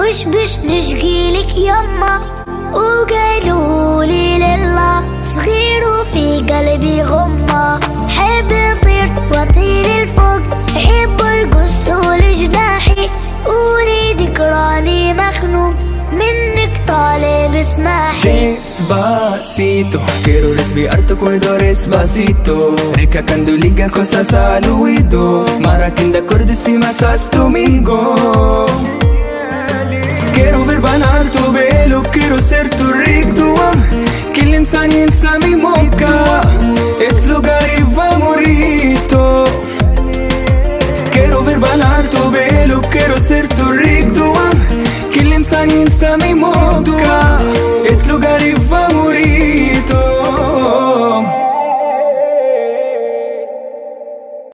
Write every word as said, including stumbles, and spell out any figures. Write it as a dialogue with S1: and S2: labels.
S1: مش باش نشكيلك يما، وقالولي لله صغير وفي قلبي غمة. حب نطير واطير الفوق، حب يقصوا لجناحي، وليدك راني مخنوق منك طالب اسمحي.
S2: Despacito, quiero respirar tu cuello despacito. Deja cuando liga cosas al oído, para que de acuerdo si más estás conmigo. Quiero ver banar tu pelo, quiero ser tu rico. Que el insani insa mi moca, es lugar y favorito. Quiero ver banar tu pelo, quiero ser tu rico.